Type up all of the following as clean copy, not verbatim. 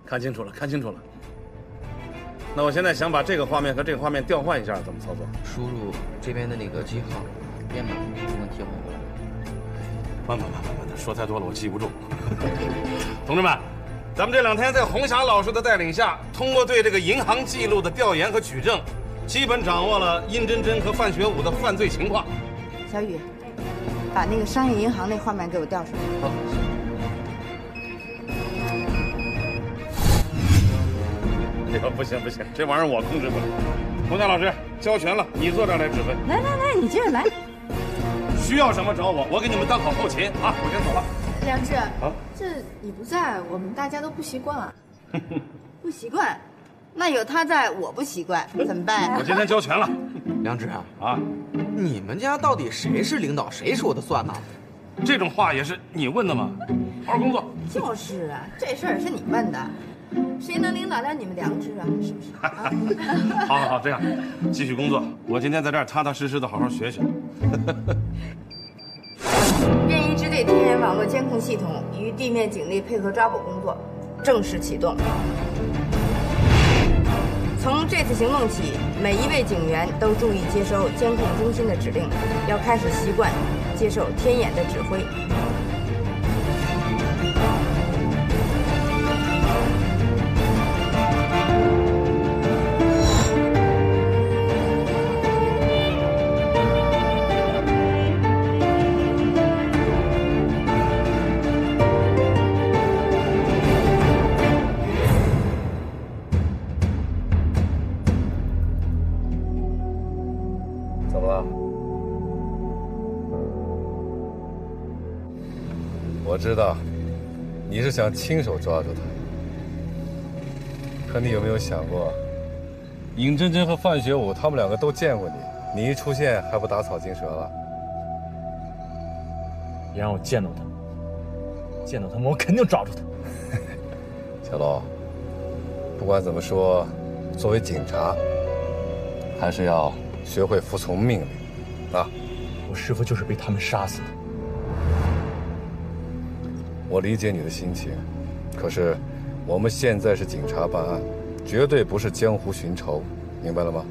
看清楚了，看清楚了。那我现在想把这个画面和这个画面调换一下，怎么操作？ 输入这边的那个记号，编码就能替换过来。 慢的，说太多了，我记不住。同志们，咱们这2天在红霞老师的带领下，通过对这个银行记录的调研和取证，基本掌握了殷真真和范学武的犯罪情况。 小雨，把那个商业银行那画面给我调出来。 好。 哎呦，不行，这玩意儿我控制不了。洪霞老师，交权了，你坐这儿来指挥。 来，你接着来。 需要什么找我，我给你们当好后勤啊！我先走了。 梁志，这你不在，我们大家都不习惯啊。 不习惯？那有他在，我不习惯，怎么办？ 我今天交权了。 梁志啊，你们家到底谁是领导，谁说的算呢？ 这种话也是你问的吗？好好工作。 就是啊，这事儿是你问的。谁能领导了你们良知啊？是不是？ 好，这样，继续工作。我今天在这儿踏踏实实的好好学学。 便衣支队天眼网络监控系统与地面警力配合抓捕工作正式启动。从这次行动起，每一位警员都注意接收监控中心的指令，要开始习惯接受天眼的指挥。 我知道，你是想亲手抓住他，可你有没有想过，尹真真和范学武他们2个都见过你，你一出现还不打草惊蛇了？ 别让我见到他们，见到他们我肯定抓住他。 小罗，不管怎么说，作为警察，还是要学会服从命令，啊！ 我师父就是被他们杀死的。 我理解你的心情，可是我们现在是警察办案，绝对不是江湖寻仇，明白了吗？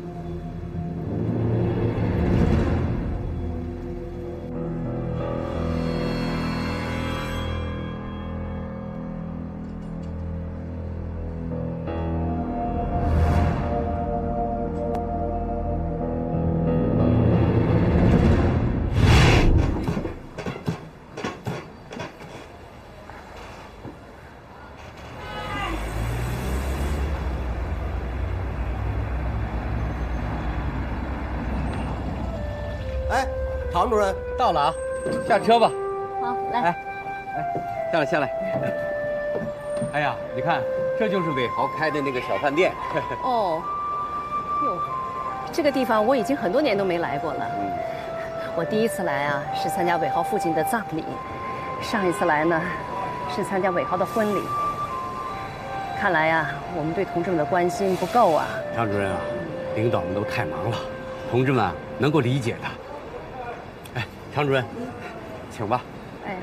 唐主任到了啊，下车吧。 好，来， 下来。哎呀，你看，这就是伟豪开的那个小饭店。 哦，哟，这个地方我已经很多年都没来过了。我第一次来啊，是参加伟豪父亲的葬礼；上一次来呢，是参加伟豪的婚礼。看来啊，我们对同志们的关心不够啊。 张主任啊，领导们都太忙了，同志们能够理解的。哎，常主任，请吧。 哎，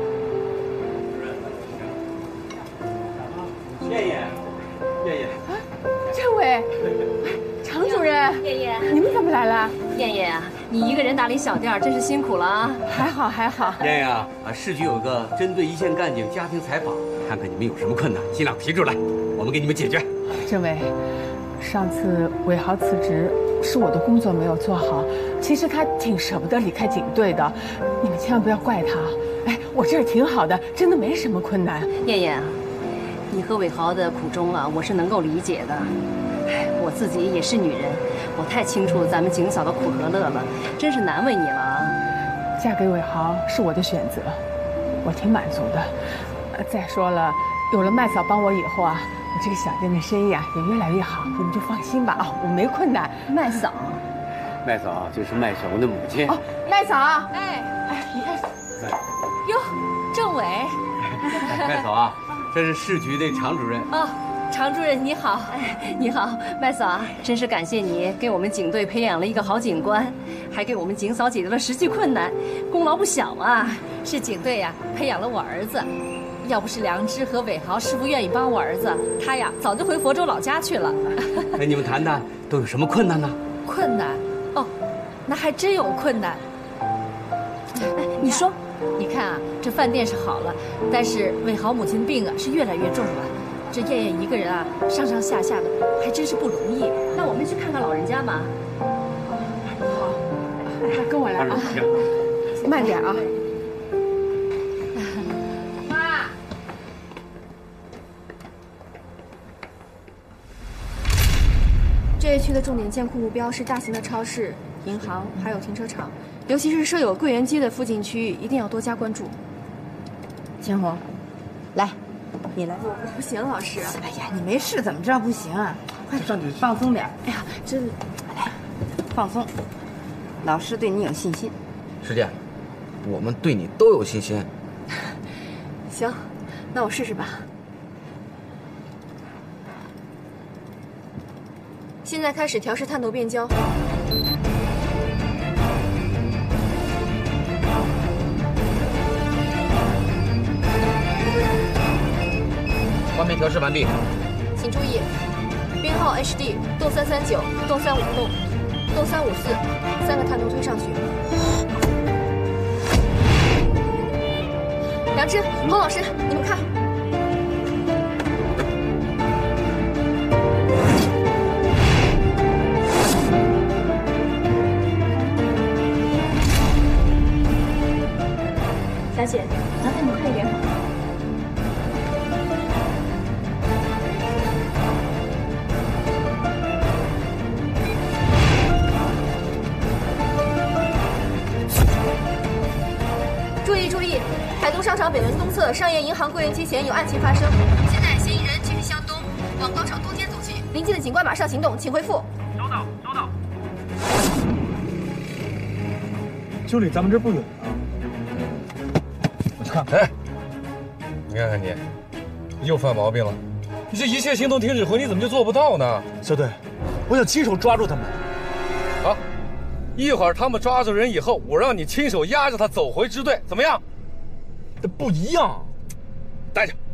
燕燕， 政委，常主任， 燕燕， 你们怎么来了？ 燕燕啊，你一个人打理小店，真是辛苦了啊。 还好。 燕燕啊，市局有个针对一线干警家庭采访，看看你们有什么困难，尽量提出来，我们给你们解决。 政委，上次伟豪辞职是我的工作没有做好，其实他挺舍不得离开警队的，你们千万不要怪他。哎，我这儿挺好的，真的没什么困难。 燕燕啊，你和伟豪的苦衷啊，我是能够理解的。哎，我自己也是女人，我太清楚咱们警嫂的苦和乐了，真是难为你了啊。 嫁给伟豪是我的选择，我挺满足的。再说了，有了麦嫂帮我以后啊，我这个小店的生意啊也越来越好，你们就放心吧啊，我没困难。 麦嫂， 麦嫂就是麦小文的母亲。 哦，麦嫂， 哎， 你看， 哟，政委， 麦嫂啊，这是市局的常主任。 哦，常主任你好，你好，麦嫂啊，真是感谢你给我们警队培养了一个好警官，还给我们警嫂解决了实际困难，功劳不小啊。是警队呀，培养了我儿子。 要不是良知和伟豪师傅愿意帮我儿子，他呀早就回佛州老家去了。 哎，你们谈谈都有什么困难呢？ 困难？哦，那还真有困难。哎，你说，你看啊，这饭店是好了，但是伟豪母亲病啊是越来越重了。这燕燕一个人啊，上上下下的还真是不容易。那我们去看看老人家嘛。 好，那跟我来啊，慢点啊。妈。 这一区的重点监控目标是大型的超市、银行，还有停车场，尤其是设有柜员机的附近区域，一定要多加关注。 千红，来，你来。 我不行，老师。 哎呀，你没事怎么知道不行啊？快上去，放松点。 哎呀，真来，放松。老师对你有信心。 师姐，我们对你都有信心。 行，那我试试吧。现在开始调试探头变焦。 画面调试完毕。 请注意，编号 HD 动339、动356、动354，3个探头推上去。良知、洪老师，你们看。小姐，麻烦你快一点。注意注意，海东商场北门东侧商业银行柜员机前有案情发生，现在嫌疑人继续向东往广场东间走去，临近的警官马上行动，请回复。 收到，收到。就离咱们这不远啊。我去看。 哎，你看看你，又犯毛病了。你这一切行动停止后，你怎么就做不到呢？ 小队，我想亲手抓住他们。 好，一会儿他们抓住人以后，我让你亲手押着他走回支队，怎么样？ 这不一样。 带着。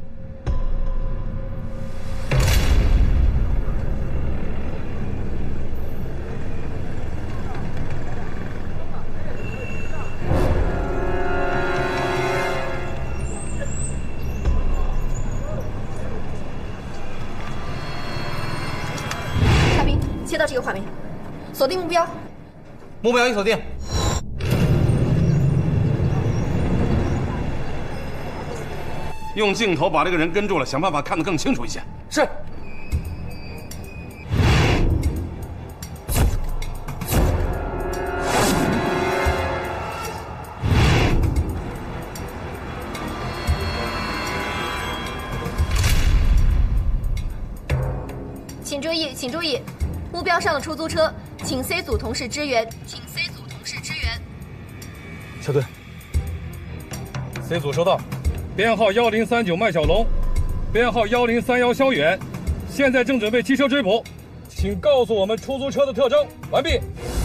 大兵，切到这个画面，锁定目标。 目标已锁定。 用镜头把这个人跟住了，想办法看得更清楚一些。 是。 请注意，请注意，目标上的出租车，请 C 组同事支援，请 C 组同事支援。 小队 ，C 组收到。编号1039麦小龙，编号1031肖远，现在正准备骑车追捕，请告诉我们出租车的特征。完毕。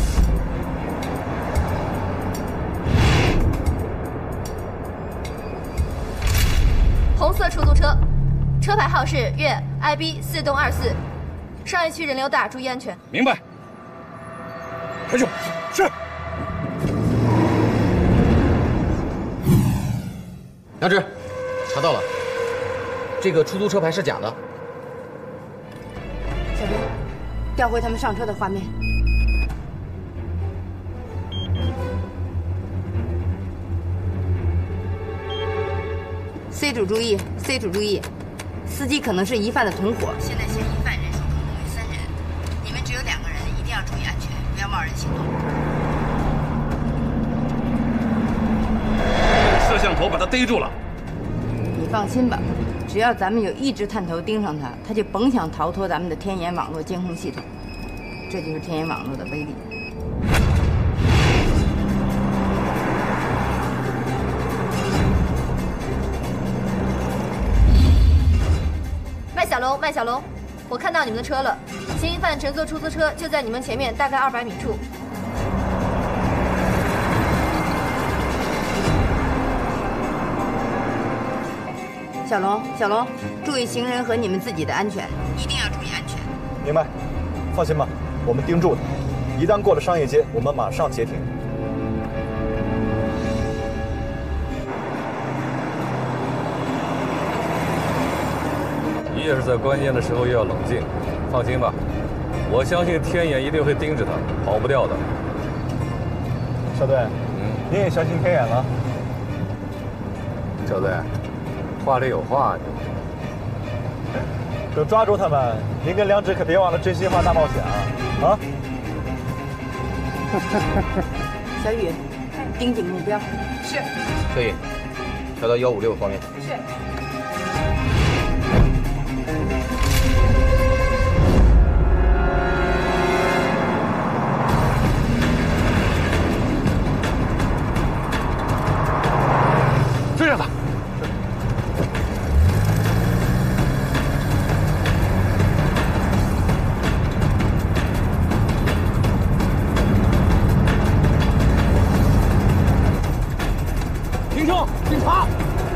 红色出租车，车牌号是粤 IB 4栋24，商业区人流大，注意安全。 明白。开球。是。 杨志，查到了，这个出租车牌是假的。 小兵，调回他们上车的画面。C 组注意 ，C 组注意，司机可能是疑犯的同伙。现在嫌疑犯人数总共为3人，你们只有2个人，一定要注意安全，不要贸然行动。 摄像头把他逮住了。 你放心吧，只要咱们有一只探头盯上他，他就甭想逃脱咱们的天眼网络监控系统。这就是天眼网络的威力。 麦小龙，我看到你们的车了，嫌疑犯乘坐出租车就在你们前面，大概200米处。 小龙，小龙，注意行人和你们自己的安全，一定要注意安全。 明白，放心吧，我们盯住的，一旦过了商业街，我们马上截停。 越是在关键的时候越要冷静。放心吧，我相信天眼一定会盯着他，跑不掉的。 小队，你也相信天眼了？ 小队，话里有话。 等抓住他们，您跟梁植可别忘了真心话大冒险啊！ 小雨，盯紧目标。 是。可以，调到156方面。 是。 追上他！ 停车！警察！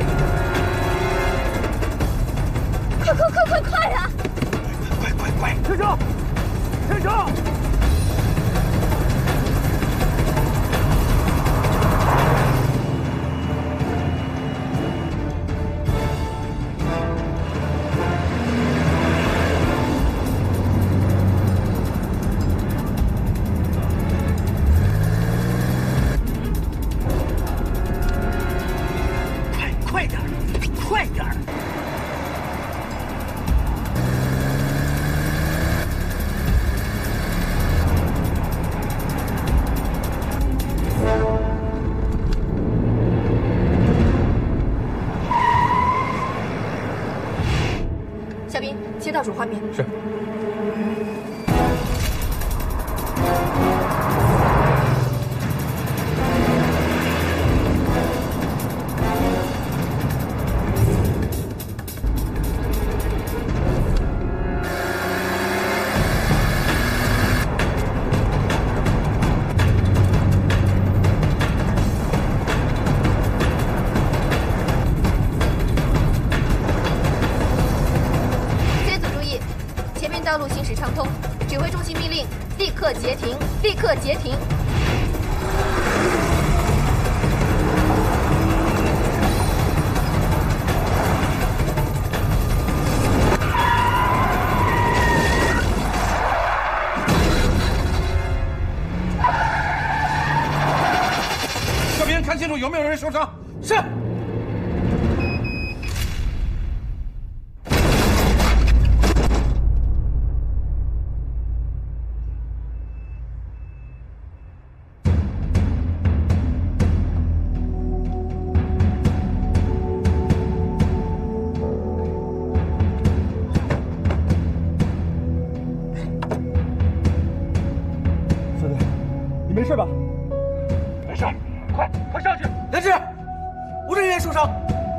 快呀！ 快！停车！停车！ 夏冰，切到主画面。 是。 道路行驶畅通，指挥中心命令：立刻截停！立刻截停！ 这边看清楚有没有人受伤。是。 没事吧？ 没事，快上去！ 梁志，无人员受伤。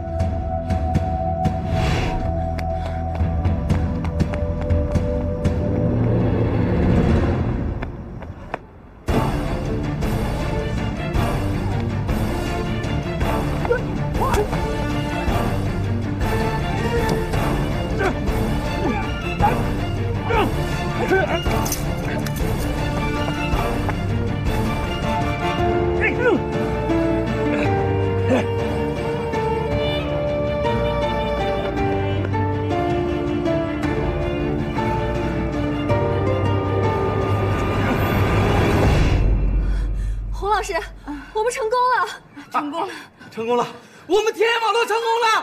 老师，我们成功了！ 成功了！ 成功了！我们天眼网络成功了！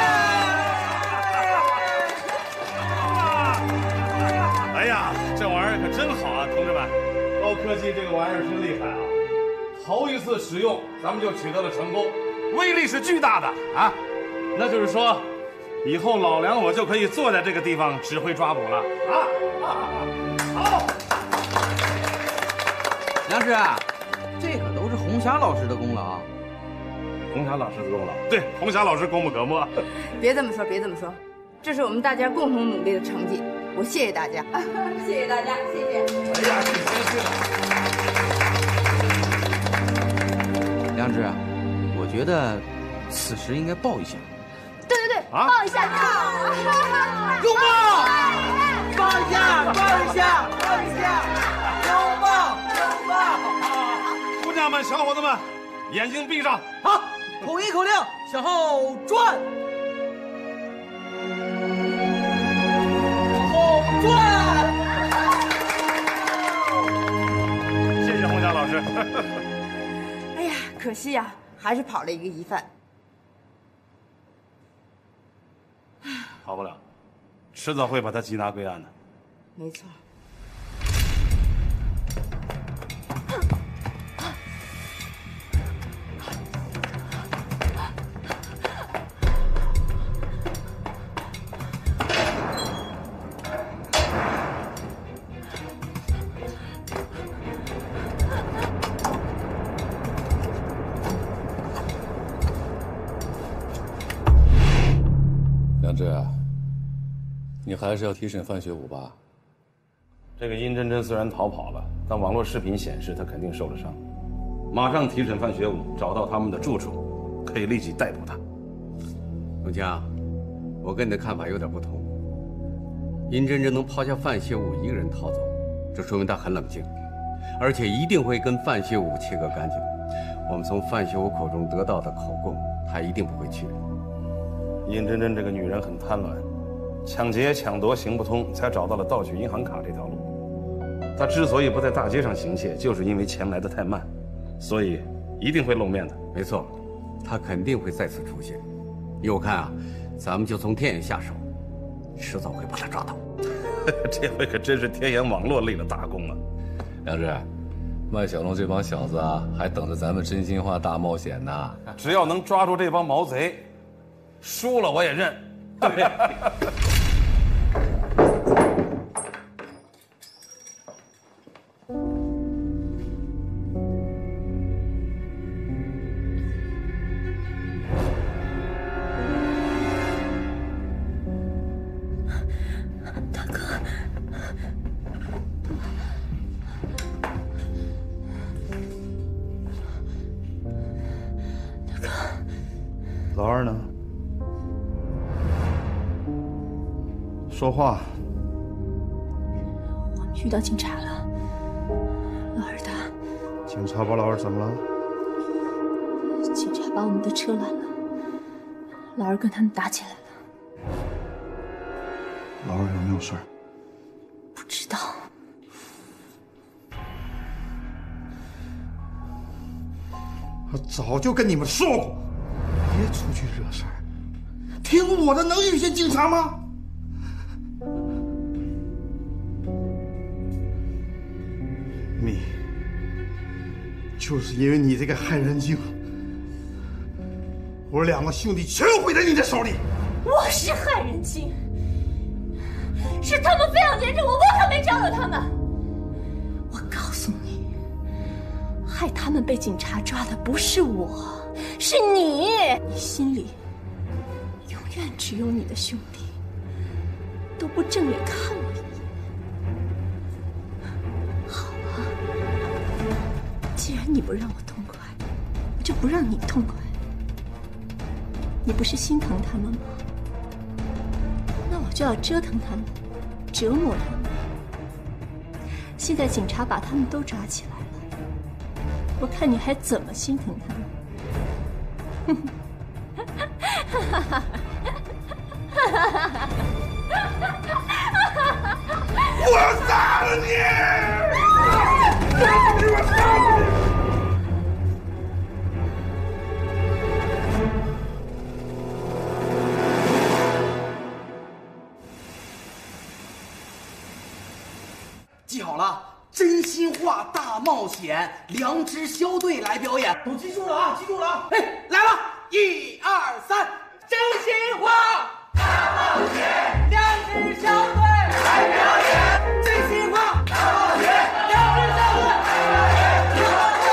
哎呀，这玩意儿可真好啊，同志们！高科技这个玩意儿真厉害啊！头一次使用，咱们就取得了成功，威力是巨大的啊！那就是说，以后老梁我就可以坐在这个地方指挥抓捕了啊！好， 梁师啊。这可都是红霞老师的功劳， 红霞老师的功劳，对，红霞老师功不可没。 别这么说，别这么说，这是我们大家共同努力的成绩。我谢谢大家， 谢谢大家，谢谢。 哎呀，你真是。梁志，我觉得此时应该抱一下。 对对对， 啊！ 抱一下， 拥抱，抱一下，抱一下，抱一下，拥抱，拥抱。 姑娘们、小伙子们，眼睛闭上。 好，统一口令，向后转，往后转。 谢谢洪霞老师。 哎呀，可惜呀，还是跑了一个疑犯。 跑不了，迟早会把他缉拿归案的。 没错。 梁志，你还是要提审范学武吧？ 这个殷真真虽然逃跑了，但网络视频显示她肯定受了伤。马上提审范学武，找到他们的住处，可以立即逮捕他。 永强，我跟你的看法有点不同。殷真真能抛下范学武一个人逃走，这说明他很冷静，而且一定会跟范学武切割干净。我们从范学武口中得到的口供，他一定不会去。 殷真真这个女人很贪婪，抢劫抢夺行不通，才找到了盗取银行卡这条路。她之所以不在大街上行窃，就是因为钱来得太慢，所以一定会露面的。 没错，她肯定会再次出现。依我看啊，咱们就从天眼下手，迟早会把她抓到。 这回可真是天眼网络立了大功了。 梁志，麦小龙这帮小子啊，还等着咱们真心话大冒险呢。 只要能抓住这帮毛贼，输了我也认。 大哥，大哥， 老二呢？说话。 我们遇到警察了，老二他。 警察把老二怎么了？ 警察把我们的车拦了，老二跟他们打起来了。 老二有没有事儿？ 不知道。 我早就跟你们说过，别出去惹事儿。听我的，能遇见警察吗？你就是因为你这个害人精，我两个兄弟全毁在你的手里。 我是害人精，是他们非要黏着我，我可没招惹他们。我告诉你，害他们被警察抓的不是我，是你。你心里永远只有你的兄弟，都不正眼看我一眼。好啊，既然你不让我痛快，我就不让你痛快。你不是心疼他们吗？那我就要折腾他们，折磨他们。现在警察把他们都抓起来了，我看你还怎么心疼他们？ 我要杀了你！我杀了你！ 记好了，真心话大冒险，良知小队来表演，都记住了啊！记住了啊！哎，来了，1、2、3，真心话大冒险，良知小队来表演，真心话大冒险，良知小队来表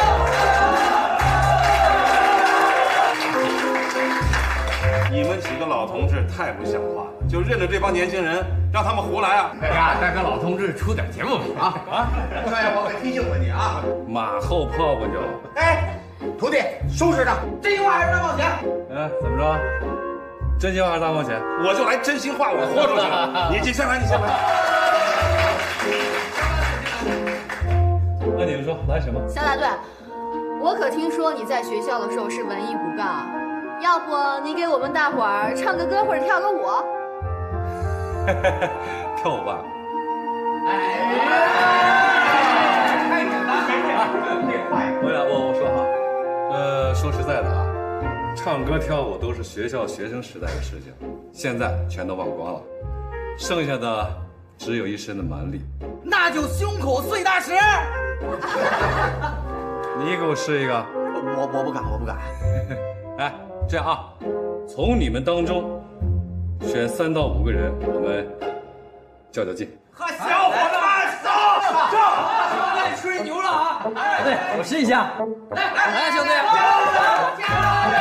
演。你们几个老同志太不像话了，就认着这帮年轻人，让他们胡来啊！ 哎呀，再跟老同志出点节目吧啊！ 少爷，我可提醒过你啊， 马后炮不就？ 哎，徒弟，收拾他，真心话还是大冒险？ 怎么着？ 真心话大冒险， 我就来真心话，我豁出去了。你先来，你先来。 那你们说来什么？ 肖大队，我可听说你在学校的时候是文艺骨干，要不你给我们大伙儿唱个歌或者跳个舞？ 跳舞吧。 太简单， 我说哈，说实在的啊，唱歌跳舞都是学校学生时代的事情，现在全都忘光了，剩下的只有一身的蛮力。 那就胸口碎大石。 你给我试一个。 我不敢，我不敢。 哎，这样啊，从你们当中选3到5个人，我们较较劲。 小伙子们，上！兄弟吹牛了啊！ 对，我试一下。来，兄弟！ 加油！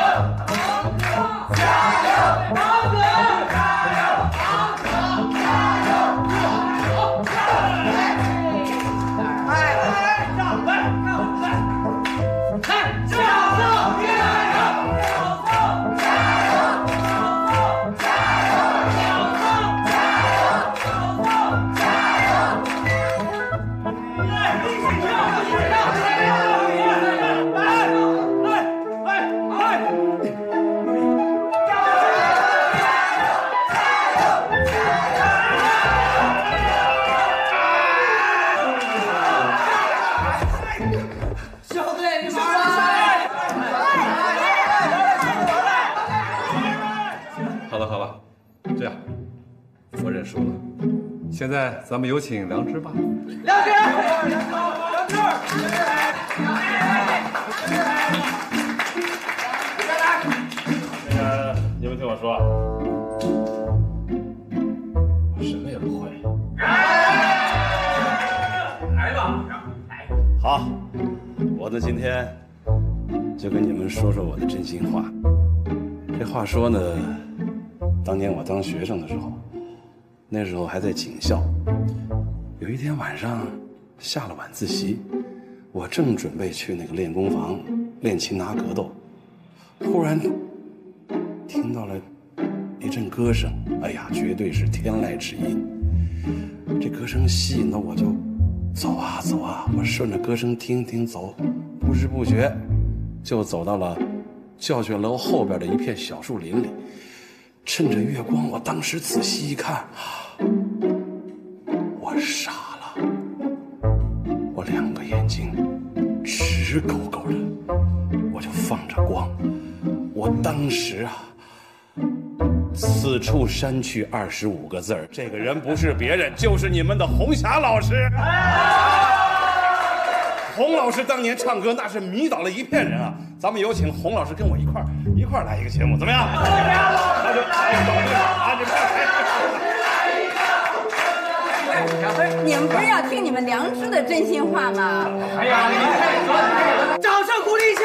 现在咱们有请良知吧。 良知， 你们听我说，我什么也不会。 来吧， 好，我呢今天就跟你们说说我的真心话。这话说呢，当年我当学生的时候。那时候还在警校，有一天晚上下了晚自习，我正准备去那个练功房练擒拿格斗，忽然听到了一阵歌声，哎呀，绝对是天籁之音。这歌声吸引了我，就走啊走啊，我顺着歌声听走，不知不觉就走到了教学楼后边的一片小树林里。趁着月光，我当时仔细一看，我傻了，我2个眼睛直勾勾的，我就放着光。我当时啊，此处删去25个字儿，这个人不是别人，就是你们的红霞老师。洪老师当年唱歌那是迷倒了一片人啊！咱们有请洪老师跟我一块儿来一个节目，怎么样？那就不是，你们不是要听你们良知的真心话吗？ 哎呀，掌声鼓励一下！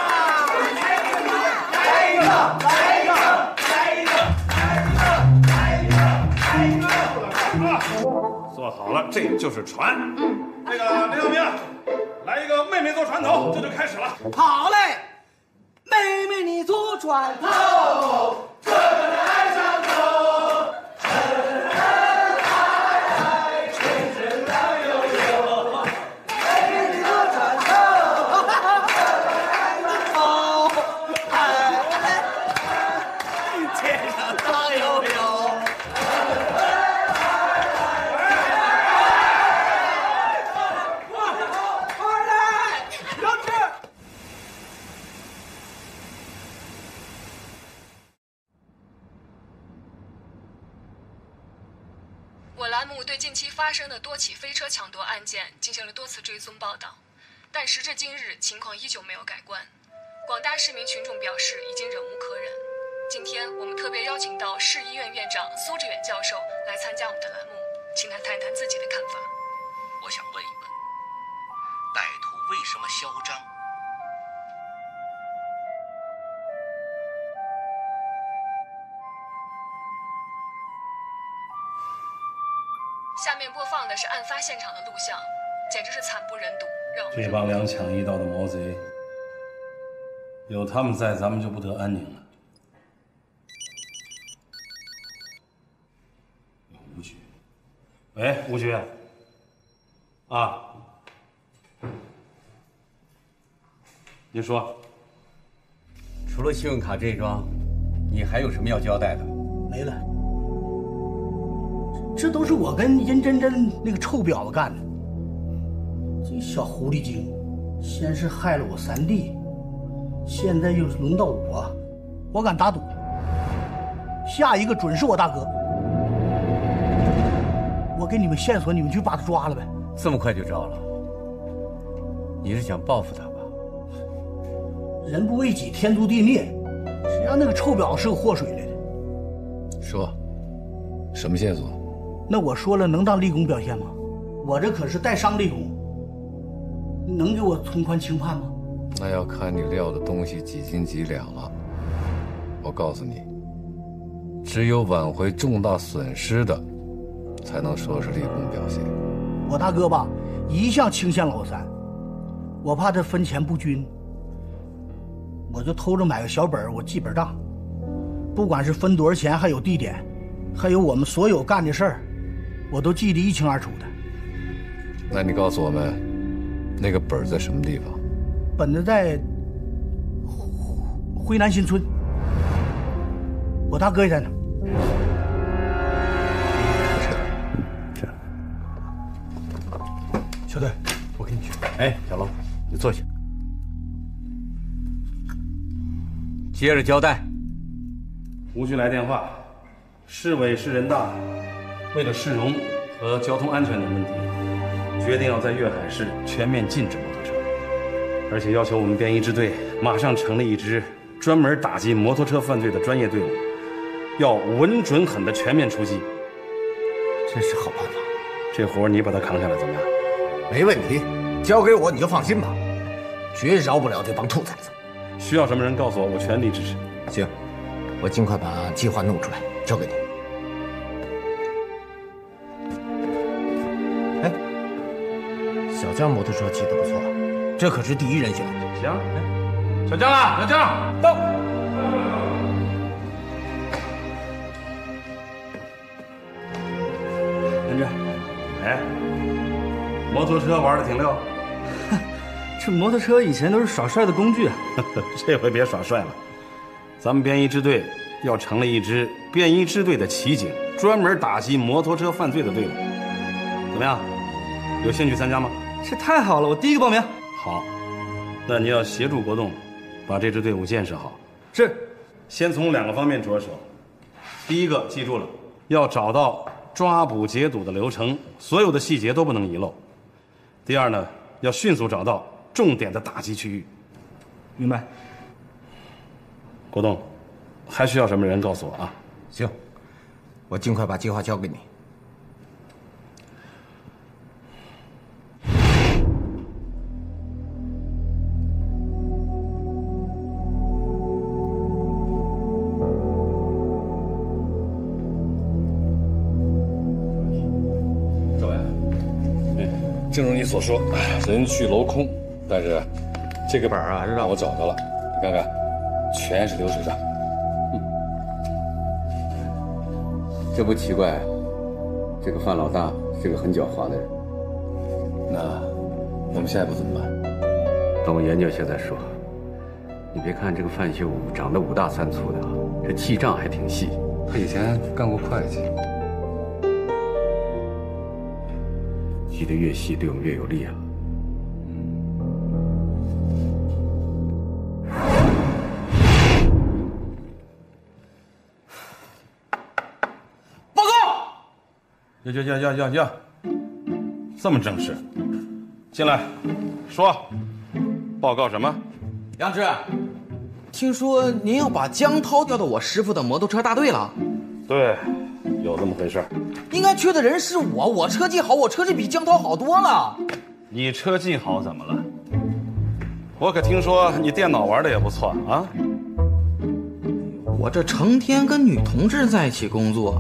来一个，来一个，来一个，来一个，来一个，来一个！ 做好了，这就是船。那个林小明，来一个妹妹坐船头，这就开始了。 好嘞，妹妹你坐船头，这个海上走，深海，深深浪悠悠。妹妹你坐船头，海上走，天上浪悠悠。 我栏目对近期发生的多起飞车抢夺案件进行了多次追踪报道，但时至今日，情况依旧没有改观。广大市民群众表示已经忍无可忍。今天我们特别邀请到市医院院长苏志远教授来参加我们的栏目，请他谈谈自己的看法。 我想问一问，歹徒为什么嚣张？ 下面播放的是案发现场的录像，简直是惨不忍睹。让我们这帮2抢1盗的毛贼，有他们在，咱们就不得安宁了。 喂，吴学。啊。您说。 除了信用卡这一桩，你还有什么要交代的？ 没了。这都是我跟殷真真那个臭婊子干的。这小狐狸精，先是害了我3弟，现在又轮到我，我敢打赌，下一个准是我大哥。我给你们线索，你们去把他抓了呗。 这么快就招了？你是想报复他吧？ 人不为己，天诛地灭。谁让那个臭婊子是个祸水来的？ 说，什么线索？ 那我说了能当立功表现吗？我这可是带伤立功，能给我从宽轻判吗？ 那要看你撂的东西几斤几两了。我告诉你，只有挽回重大损失的，才能说是立功表现。 我大哥吧，一向倾向老三，我怕他分钱不均，我就偷着买个小本，我记本账，不管是分多少钱，还有地点，还有我们所有干的事儿，我都记得一清二楚的。 那你告诉我们，那个本在什么地方？ 本子在辉南新村，我大哥也在那。 小队，我跟你去。哎，小龙，你坐下。 接着交代。 吴局来电话，市委市人大为了市容和交通安全等问题，决定要在粤海市全面禁止摩托车，而且要求我们便衣支队马上成立一支专门打击摩托车犯罪的专业队伍，要稳准狠的全面出击。 这是好办法， 这活你把它扛下来怎么样？ 没问题，交给我你就放心吧，绝饶不了这帮兔崽子。 需要什么人告诉我，我全力支持。 行，我尽快把计划弄出来，交给你。哎，小江摩托车骑得不错，这可是第一人选。 行，小江啊，小江到。连志，哎，摩托车玩的挺溜。 这摩托车以前都是耍帅的工具， 这回别耍帅了。咱们便衣支队要成立一支便衣支队的骑警，专门打击摩托车犯罪的队伍。怎么样？有兴趣参加吗？ 这太好了，我第一个报名。 好，那你要协助国栋把这支队伍建设好。 是， 先从2个方面着手。第一个，记住了，要找到抓捕截堵的流程，所有的细节都不能遗漏。第二呢，要迅速找到重点的打击区域。 明白。 国栋，还需要什么人告诉我啊？ 行，我尽快把计划交给你。 赵伟，正如你所说，人去楼空，但是这个本啊，让我找到了，你看看。全是流水账， 这不奇怪，这个范老大是个很狡猾的人。 那我们下一步怎么办？ 等我研究下再说。你别看这个范秀武长得5大3粗的，这记账还挺细。 他以前干过会计， 记得越细，对我们越有利啊。 呀，这么正式，进来，说，报告什么？ 杨志，听说您要把江涛调到我师傅的摩托车大队了？ 对，有这么回事。 应该缺的人是我，我车技好，我车技比江涛好多了。 你车技好怎么了？我可听说你电脑玩的也不错啊。 我这成天跟女同志在一起工作。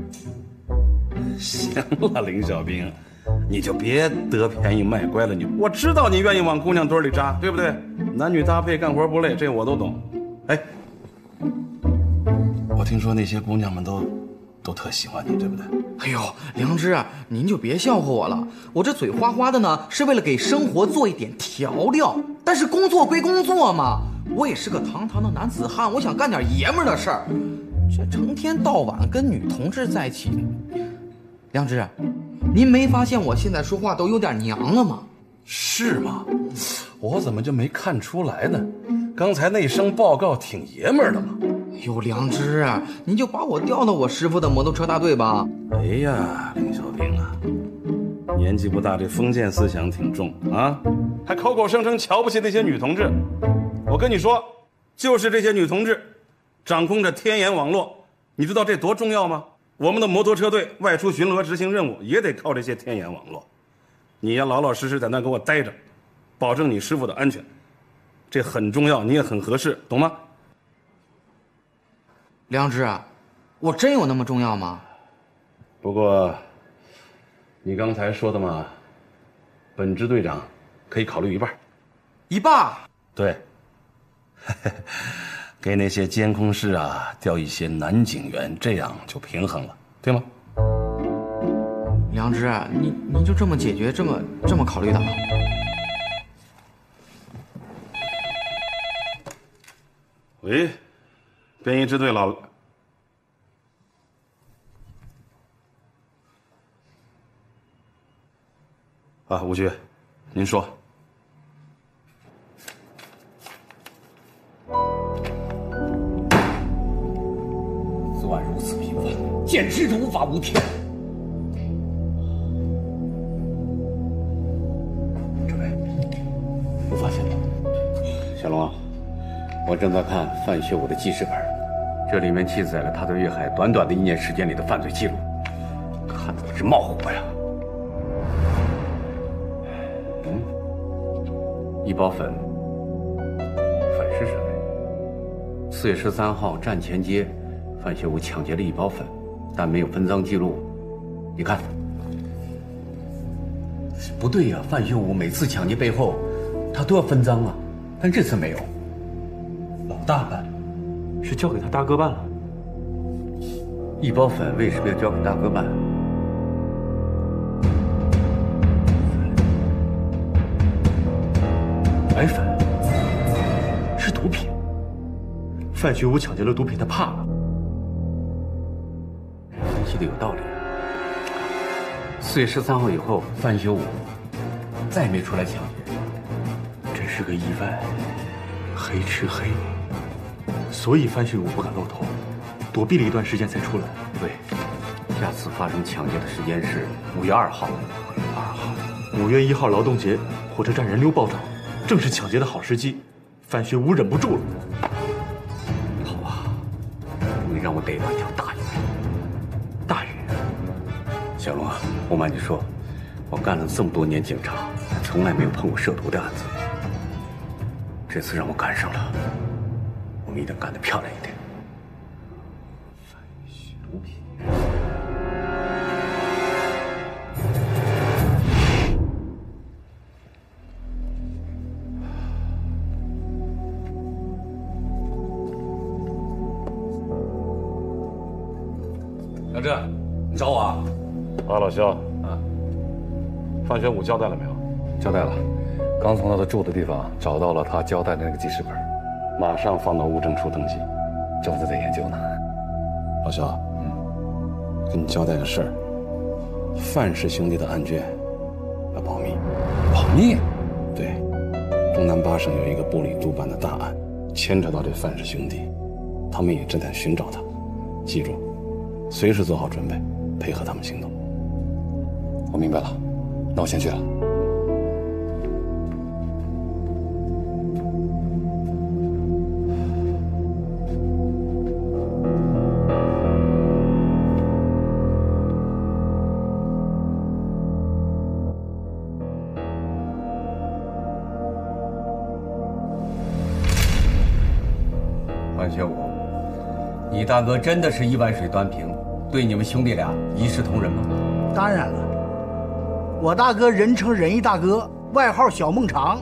行了，林小兵，你就别得便宜卖乖了。我知道你愿意往姑娘堆里扎，对不对？男女搭配，干活不累，这我都懂。哎，我听说那些姑娘们都都特喜欢你，对不对？ 哎呦，良知啊，您就别笑话我了。我这嘴花花的呢，是为了给生活做一点调料。但是工作归工作嘛，我也是个堂堂的男子汉，我想干点爷们儿的事儿。这成天到晚跟女同志在一起，良知，您没发现我现在说话都有点娘了吗？ 是吗？我怎么就没看出来呢？刚才那声报告挺爷们儿的嘛。 有良知啊，您就把我调到我师傅的摩托车大队吧。 哎呀，林小平啊，年纪不大，这封建思想挺重啊，还口口声声瞧不起那些女同志。我跟你说，就是这些女同志掌控着天眼网络，你知道这多重要吗？我们的摩托车队外出巡逻执行任务也得靠这些天眼网络。你要老老实实在那给我待着，保证你师傅的安全，这很重要，你也很合适，懂吗？ 良知，我真有那么重要吗？ 不过，你刚才说的嘛，本支队长可以考虑一半。 一半？ 对，给那些监控室啊调一些男警员，这样就平衡了，对吗？ 良知，你就这么解决，这么考虑的？ 喂，便衣支队老吴局，您说。 作案如此频繁，简直是无法无天。这位，有发现吗？小龙啊，我正在看范学武的记事本，这里面记载了他在粤海短短的1年时间里的犯罪记录，看得我直冒火呀。一包粉，粉是什么呀？4月13号站前街，范学武抢劫了1包粉，但没有分赃记录。你看，不对呀，范学武每次抢劫背后，他都要分赃啊，但这次没有。老大办， 是交给他大哥办了。 1包粉为什么要交给大哥办？ 白粉是毒品，范学武抢劫了毒品，他怕了。 分析的有道理。4月13号以后，范学武再没出来抢劫， 这是个意外，黑吃黑，所以范学武不敢露头，躲避了一段时间才出来。 对，下次发生抢劫的时间是5月2号。 5月1号劳动节，火车站人流暴涨。正是抢劫的好时机，范学武忍不住了。 好啊，终于让我逮到一条大鱼。大鱼，小龙啊，不瞒你说，我干了这么多年警察，从来没有碰过涉毒的案子。这次让我赶上了，我们一定干得漂亮一点。毒品。 梁振，你找我啊？ 老肖啊，范学武交代了没有？ 交代了，刚从他的住的地方找到了他交代的那个记事本， 马上放到物证处登记， 正在研究呢。 老肖，跟你交代个事儿，范氏兄弟的案卷要保密。 保密？ 对，东南8省有一个部里督办的大案，牵扯到这范氏兄弟，他们也正在寻找他。记住，随时做好准备，配合他们行动。 我明白了，那我先去了。 范学武，你大哥真的是1碗水端平，对你们兄弟俩一视同仁吗？ 当然了，我大哥人称仁义大哥，外号小孟尝。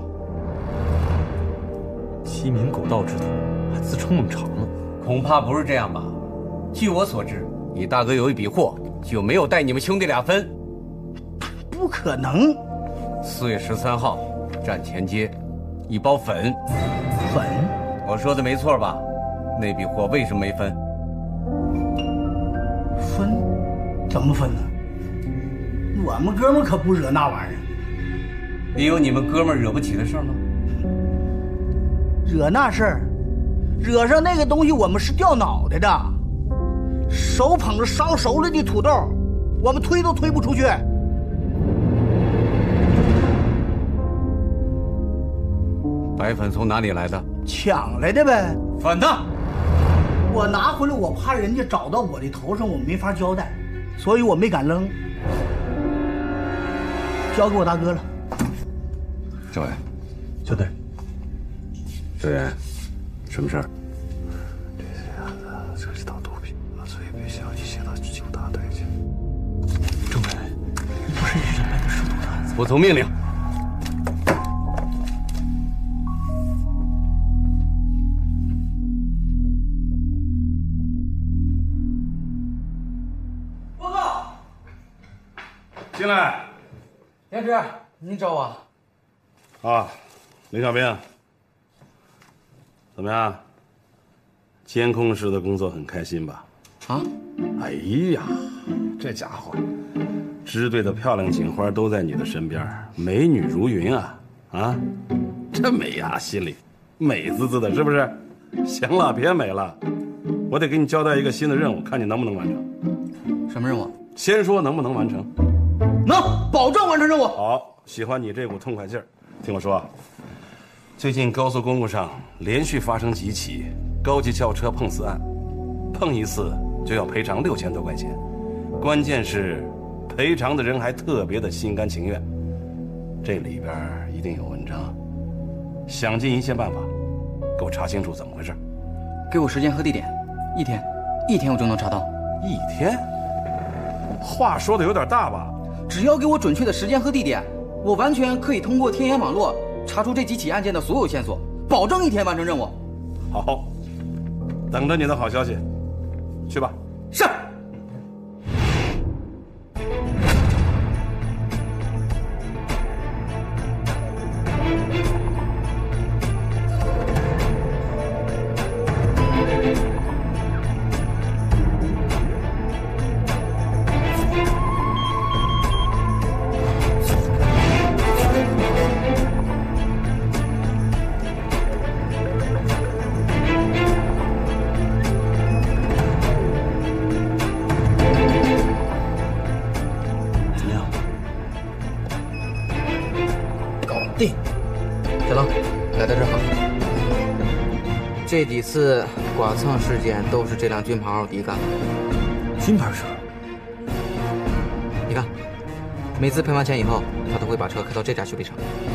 欺民狗盗之徒，还自称孟尝呢？ 恐怕不是这样吧？据我所知，你你大哥有一笔货，就没有带你们兄弟俩分。 不可能。 4月13号，站前街，1包粉。 粉？ 我说的没错吧？那笔货为什么没分？ 分？怎么分呢？我们哥们可不惹那玩意儿。 也有你们哥们惹不起的事儿吗？ 惹那事儿，惹上那个东西，我们是掉脑袋的。手捧着烧熟了的土豆，我们推都推不出去。 白粉从哪里来的？ 抢来的呗。 粉呢？ 我拿回来，我怕人家找到我的头上，我没法交代，所以我没敢扔，交给我大哥了。 政委， 小队， 队员，什么事儿？ 这下子涉及到毒品了，所以必须要去写到9大队去。政委，不是你认为的是毒的案子。 服从命令。 报告。 进来。 梁支，您找我。 啊，林小兵，怎么样？监控室的工作很开心吧？ 啊？ 哎呀，这家伙，支队的漂亮警花都在你的身边，美女如云啊！啊，这美呀，心里美滋滋的，是不是？行了，别美了，我得给你交代一个新的任务，看你能不能完成。 什么任务？ 先说能不能完成。 能，保证完成任务。 好，喜欢你这股痛快劲儿。听我说，最近高速公路上连续发生几起高级轿车碰死案，碰一次就要赔偿6000多块钱，关键是赔偿的人还特别的心甘情愿，这里边一定有文章，想尽一切办法给我查清楚怎么回事。 给我时间和地点，1天我就能查到。 1天？话说的有点大吧？ 只要给我准确的时间和地点，我完全可以通过天眼网络查出这几起案件的所有线索，保证1天完成任务。 好，等着你的好消息，去吧。 是。 小龙，来的正好。这几次剐蹭事件都是这辆军牌奥迪干的。 军牌车？ 你看，每次赔完钱以后，他都会把车开到这家修理厂。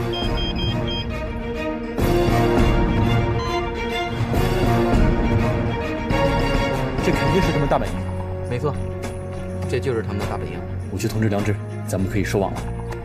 这肯定是他们大本营。 没错，这就是他们的大本营。 我去通知梁志，咱们可以收网了。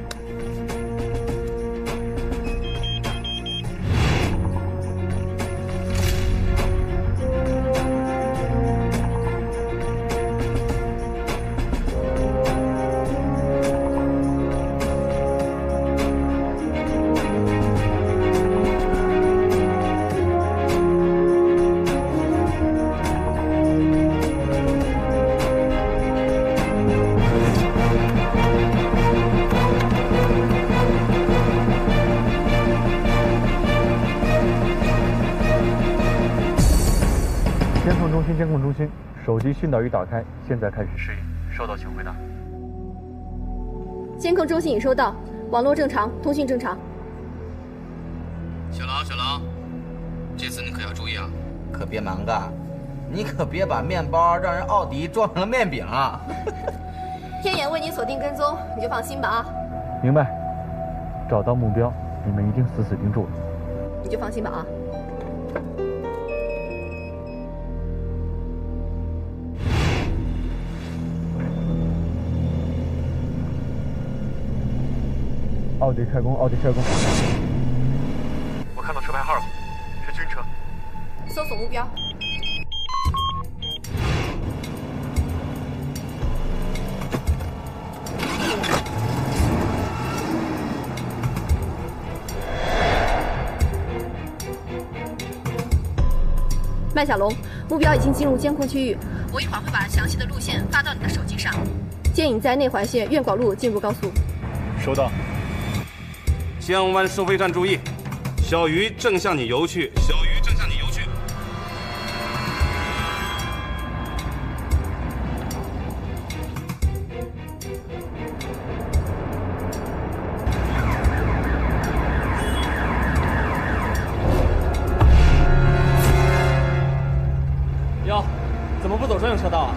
监控中心，手机训导仪打开，现在开始试音，收到请回答。 监控中心已收到，网络正常，通讯正常。 小狼，这次你可要注意啊，可别蛮干，你可别把面包让人奥迪撞成了面饼啊！ 天眼为你锁定跟踪，你就放心吧啊！ 明白，找到目标，你们一定死死盯住了。 你就放心吧啊！ 奥迪开工，奥迪开工！ 我看到车牌号了，是军车。 搜索目标。 麦小龙，目标已经进入监控区域，我一会儿会把详细的路线发到你的手机上。建议你在内环线苑广路进入高速。 收到。 江湾收费站注意，小鱼正向你游去，小鱼正向你游去。 哟，怎么不走专用车道啊？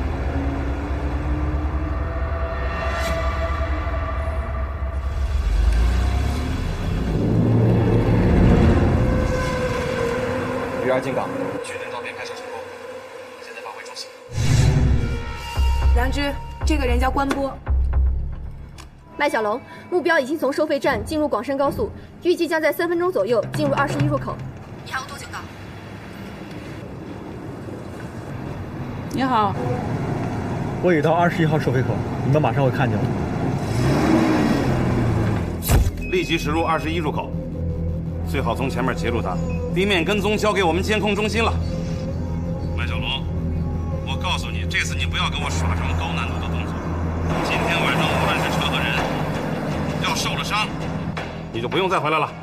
鱼儿进港，确认照片拍摄成功，现在发回中心。 良知，这个人叫关波。 麦小龙，目标已经从收费站进入广深高速，预计将在3分钟左右进入21入口。你还有多久到？ 你好， 我已到21号收费口，你们马上会看见我。 立即驶入21入口，最好从前面截住他，地面跟踪交给我们监控中心了。麦小龙，我告诉你，这次你不要跟我耍什么高难度的动作。今天晚上无论是车和人，要受了伤，你就不用再回来了。